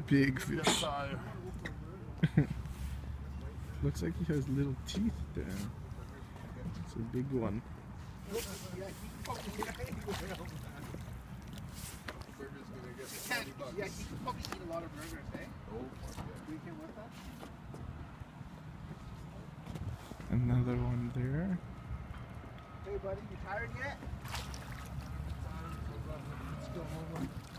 big fish. Looks like he has little teeth there. It's a big one. Yeah, he could probably eat a lot of burgers, eh? Weekend with that? Another one there. Hey buddy, you tired yet? Let's go home.